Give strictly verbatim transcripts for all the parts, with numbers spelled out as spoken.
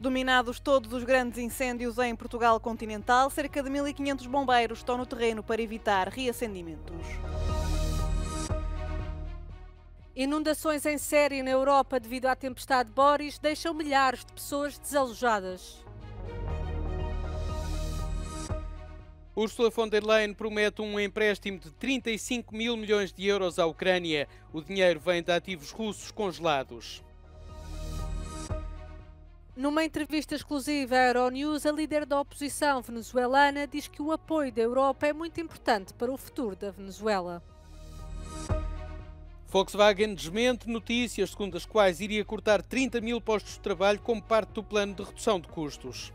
Dominados todos os grandes incêndios em Portugal continental, cerca de mil e quinhentos bombeiros estão no terreno para evitar reacendimentos. Inundações em série na Europa devido à tempestade Boris deixam milhares de pessoas desalojadas. Ursula von der Leyen promete um empréstimo de trinta e cinco mil milhões de euros à Ucrânia. O dinheiro vem de ativos russos congelados. Numa entrevista exclusiva à Euronews, a líder da oposição venezuelana diz que o apoio da Europa é muito importante para o futuro da Venezuela. Volkswagen desmente notícias segundo as quais iria cortar trinta mil postos de trabalho como parte do plano de redução de custos.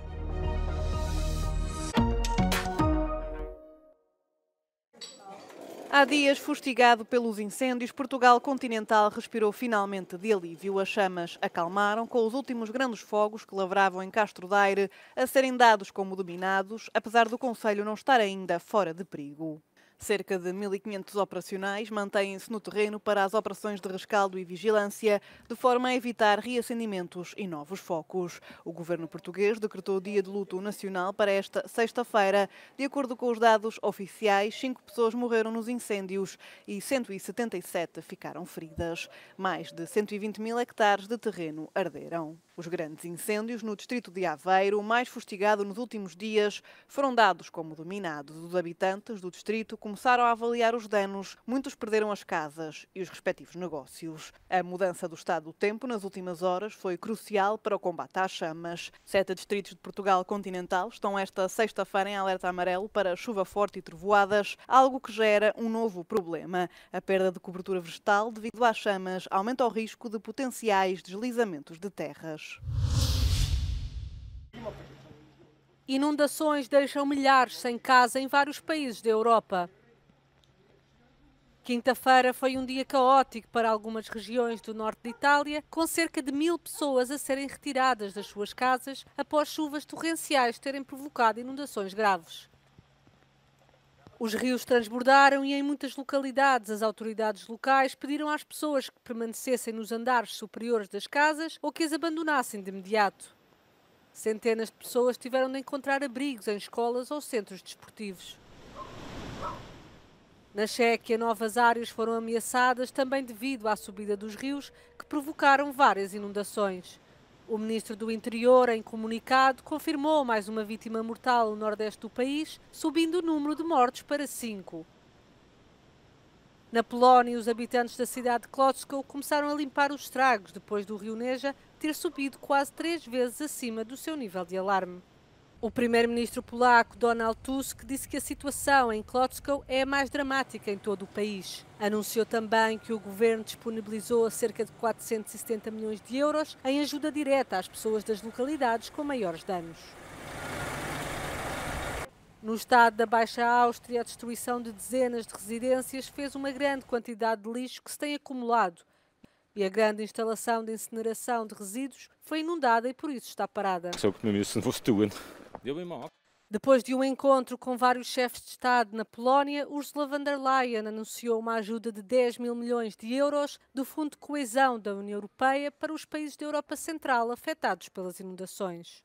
Há dias, fustigado pelos incêndios, Portugal continental respirou finalmente de alívio. As chamas acalmaram com os últimos grandes fogos que lavravam em Castro Daire a serem dados como dominados, apesar do concelho não estar ainda fora de perigo. Cerca de mil e quinhentos operacionais mantêm-se no terreno para as operações de rescaldo e vigilância, de forma a evitar reacendimentos e novos focos. O governo português decretou dia de luto nacional para esta sexta-feira. De acordo com os dados oficiais, cinco pessoas morreram nos incêndios e cento e setenta e sete ficaram feridas. Mais de cento e vinte mil hectares de terreno arderam. Os grandes incêndios no distrito de Aveiro, o mais fustigado nos últimos dias, foram dados como dominados. Os habitantes do distrito começaram a avaliar os danos, muitos perderam as casas e os respectivos negócios. A mudança do estado do tempo nas últimas horas foi crucial para o combate às chamas. Sete distritos de Portugal continental estão esta sexta-feira em alerta amarelo para chuva forte e trovoadas, algo que gera um novo problema. A perda de cobertura vegetal devido às chamas aumenta o risco de potenciais deslizamentos de terras. Inundações deixam milhares sem casa em vários países da Europa. Quinta-feira foi um dia caótico para algumas regiões do norte de Itália, com cerca de mil pessoas a serem retiradas das suas casas após chuvas torrenciais terem provocado inundações graves. Os rios transbordaram e em muitas localidades as autoridades locais pediram às pessoas que permanecessem nos andares superiores das casas ou que as abandonassem de imediato. Centenas de pessoas tiveram de encontrar abrigos em escolas ou centros desportivos. Na Chequia, novas áreas foram ameaçadas também devido à subida dos rios que provocaram várias inundações. O ministro do Interior, em comunicado, confirmou mais uma vítima mortal no nordeste do país, subindo o número de mortos para cinco. Na Polónia, os habitantes da cidade de Kłodzko começaram a limpar os estragos depois do rio Neja ter subido quase três vezes acima do seu nível de alarme. O primeiro-ministro polaco Donald Tusk disse que a situação em Kłodzko é a mais dramática em todo o país. Anunciou também que o governo disponibilizou cerca de quatrocentos e setenta milhões de euros em ajuda direta às pessoas das localidades com maiores danos. No estado da Baixa Áustria, a destruição de dezenas de residências fez uma grande quantidade de lixo que se tem acumulado e a grande instalação de incineração de resíduos foi inundada e por isso está parada. Depois de um encontro com vários chefes de Estado na Polónia, Ursula von der Leyen anunciou uma ajuda de dez mil milhões de euros do Fundo de Coesão da União Europeia para os países da Europa Central afetados pelas inundações.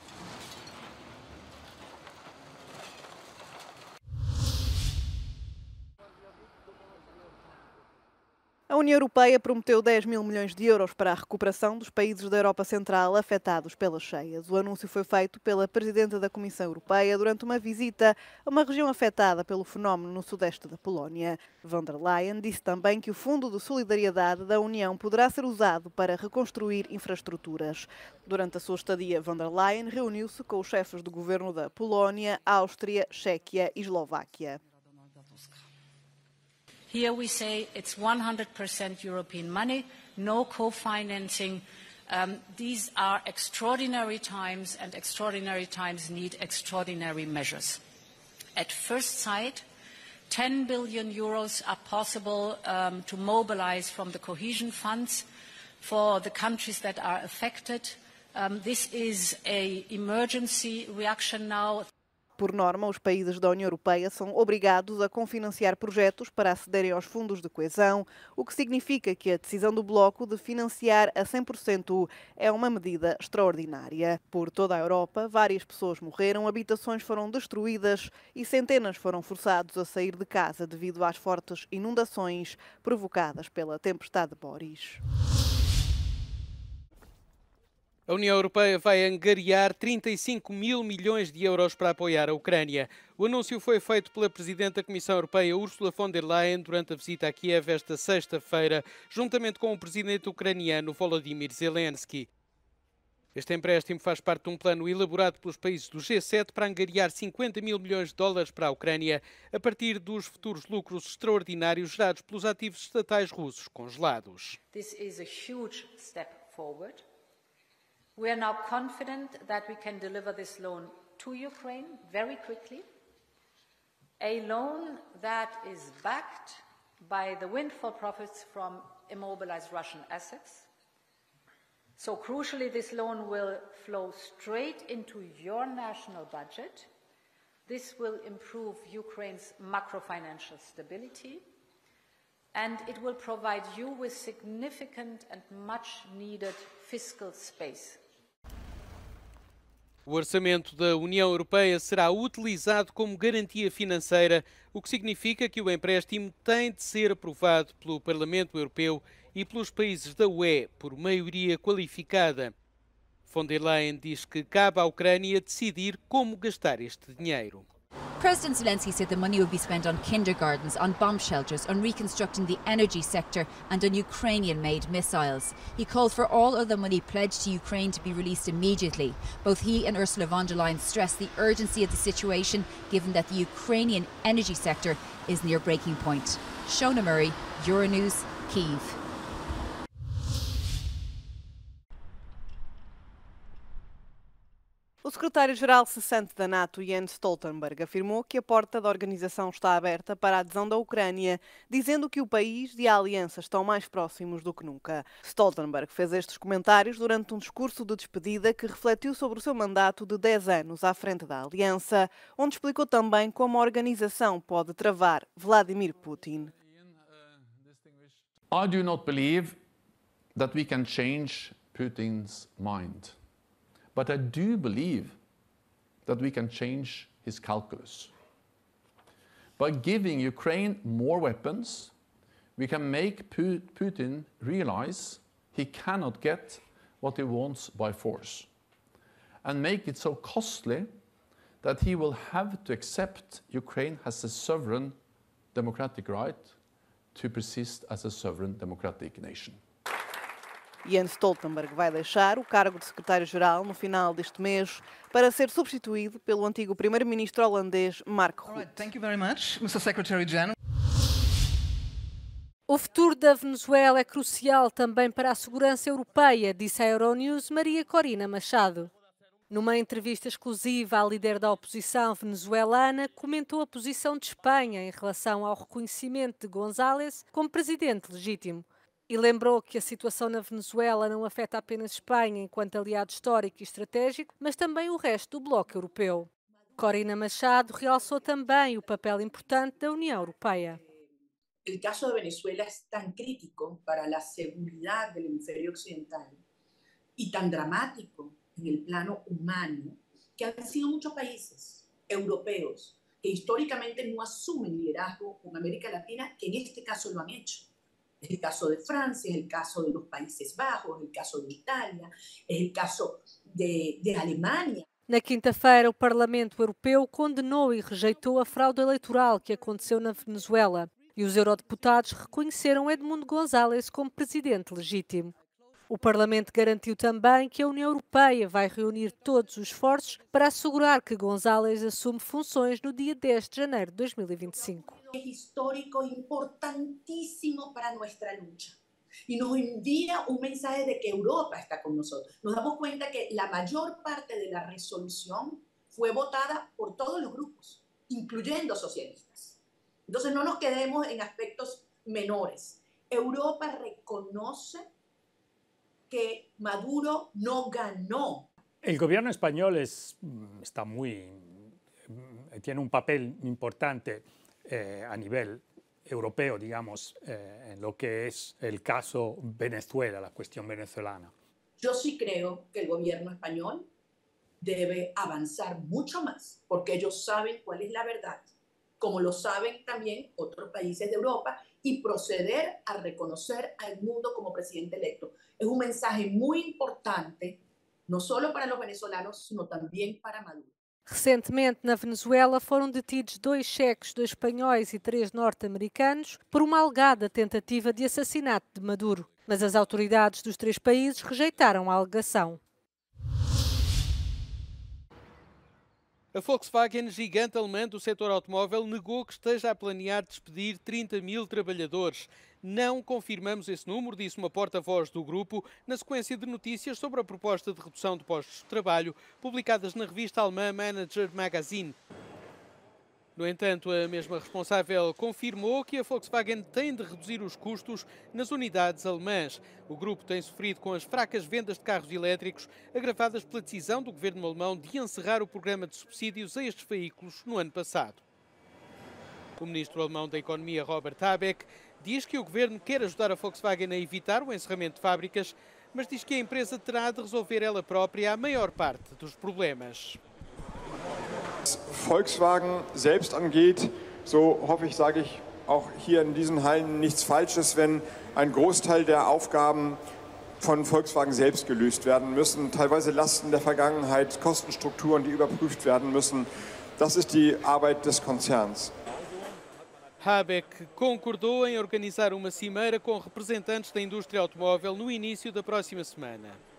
A União Europeia prometeu dez mil milhões de euros para a recuperação dos países da Europa Central afetados pelas cheias. O anúncio foi feito pela Presidenta da Comissão Europeia durante uma visita a uma região afetada pelo fenómeno no sudeste da Polónia. Von der Leyen disse também que o Fundo de Solidariedade da União poderá ser usado para reconstruir infraestruturas. Durante a sua estadia, von der Leyen reuniu-se com os chefes de governo da Polónia, Áustria, Chequia e Eslováquia. Here we say it's one hundred percent European money, no co-financing. Um, these are extraordinary times, and extraordinary times need extraordinary measures. At first sight, ten billion euros are possible um, to mobilize from the cohesion funds for the countries that are affected. Um, this is an emergency reaction now. Por norma, os países da União Europeia são obrigados a cofinanciar projetos para acederem aos fundos de coesão, o que significa que a decisão do Bloco de financiar a cem por cento é uma medida extraordinária. Por toda a Europa, várias pessoas morreram, habitações foram destruídas e centenas foram forçados a sair de casa devido às fortes inundações provocadas pela tempestade Boris. A União Europeia vai angariar trinta e cinco mil milhões de euros para apoiar a Ucrânia. O anúncio foi feito pela Presidente da Comissão Europeia, Ursula von der Leyen, durante a visita a Kiev esta sexta-feira, juntamente com o presidente ucraniano Volodymyr Zelensky. Este empréstimo faz parte de um plano elaborado pelos países do G sete para angariar cinquenta mil milhões de dólares para a Ucrânia, a partir dos futuros lucros extraordinários gerados pelos ativos estatais russos congelados. This is a huge step forward. We are now confident that we can deliver this loan to Ukraine very quickly, a loan that is backed by the windfall profits from immobilized Russian assets. So crucially, this loan will flow straight into your national budget. This will improve Ukraine's macro-financial stability, and it will provide you with significant and much-needed fiscal space. O orçamento da União Europeia será utilizado como garantia financeira, o que significa que o empréstimo tem de ser aprovado pelo Parlamento Europeu e pelos países da U E por maioria qualificada. Von der Leyen diz que cabe à Ucrânia decidir como gastar este dinheiro. President Zelensky said the money would be spent on kindergartens, on bomb shelters, on reconstructing the energy sector and on Ukrainian-made missiles. He called for all of the money pledged to Ukraine to be released immediately. Both he and Ursula von der Leyen stressed the urgency of the situation, given that the Ukrainian energy sector is near breaking point. Shona Murray, Euronews, Kyiv. O secretário-geral cessante da NATO, Jens Stoltenberg, afirmou que a porta da organização está aberta para a adesão da Ucrânia, dizendo que o país e a aliança estão mais próximos do que nunca. Stoltenberg fez estes comentários durante um discurso de despedida que refletiu sobre o seu mandato de dez anos à frente da aliança, onde explicou também como a organização pode travar Vladimir Putin. I do not believe that we can change Putin's mind. But I do believe that we can change his calculus. By giving Ukraine more weapons, we can make Putin realize he cannot get what he wants by force, and make it so costly that he will have to accept Ukraine has a sovereign democratic right to persist as a sovereign democratic nation. Jens Stoltenberg vai deixar o cargo de secretário-geral no final deste mês para ser substituído pelo antigo primeiro-ministro holandês Mark Rutte. Thank you very much, Mister Secretary-General. O futuro da Venezuela é crucial também para a segurança europeia, disse à Euronews Maria Corina Machado. Numa entrevista exclusiva, a líder da oposição venezuelana comentou a posição de Espanha em relação ao reconhecimento de González como presidente legítimo. E lembrou que a situação na Venezuela não afeta apenas Espanha enquanto aliado histórico e estratégico, mas também o resto do bloco europeu. Corina Machado realçou também o papel importante da União Europeia. O caso de Venezuela é tão crítico para a segurança do hemisfério ocidental e tão dramático no plano humano que han sido muitos países europeus que históricamente não assumem liderazgo com a América Latina, que neste caso lo han hecho. Es el caso de Francia, es el caso de los Países Bajos, es el caso de Italia, es el caso de, de Alemania. Na quinta-feira, o Parlamento Europeu condenou e rejeitou a fraude eleitoral que aconteceu na Venezuela e os eurodeputados reconheceram Edmundo González como presidente legítimo. O Parlamento garantiu também que a União Europeia vai reunir todos os esforços para assegurar que González assume funções no dia dez de janeiro de dois mil e vinte e cinco. Es histórico, importantísimo para nuestra lucha. Y nos envía un mensaje de que Europa está con nosotros. Nos damos cuenta que la mayor parte de la resolución fue votada por todos los grupos, incluyendo socialistas. Entonces no nos quedemos en aspectos menores. Europa reconoce que Maduro no ganó. El gobierno español es, está muy tiene un papel importante eh, a nivel europeo, digamos, eh, en lo que es el caso Venezuela, la cuestión venezolana. Yo sí creo que el gobierno español debe avanzar mucho más, porque ellos saben cuál es la verdad, como lo saben también otros países de Europa, y proceder a reconocer al mundo como presidente electo. Es un mensaje muy importante, no solo para los venezolanos, sino también para Maduro. Recentemente, na Venezuela, foram detidos dois checos, dois espanhóis e três norte-americanos por uma alegada tentativa de assassinato de Maduro. Mas as autoridades dos três países rejeitaram a alegação. A Volkswagen, gigante alemã do setor automóvel, negou que esteja a planear despedir trinta mil trabalhadores. Não confirmamos esse número, disse uma porta-voz do grupo, na sequência de notícias sobre a proposta de redução de postos de trabalho publicadas na revista alemã Manager Magazine. No entanto, a mesma responsável confirmou que a Volkswagen tem de reduzir os custos nas unidades alemãs. O grupo tem sofrido com as fracas vendas de carros elétricos, agravadas pela decisão do governo alemão de encerrar o programa de subsídios a estes veículos no ano passado. O ministro alemão da Economia, Robert Habeck, diz que o governo quer ajudar a Volkswagen a evitar o encerramento de fábricas, mas diz que a empresa terá de resolver ela própria a maior parte dos problemas. Volkswagen selbst angeht, so hoffe ich, sage ich auch hier in diesen Hallen nichts Falsches, wenn ein Großteil der Aufgaben von Volkswagen selbst gelöst werden müssen, teilweise Lasten der Vergangenheit, Kostenstrukturen, die überprüft werden müssen. Das ist die Arbeit des Konzerns. Habeck concordou em organizar uma cimeira com representantes da indústria automóvel no início da próxima semana.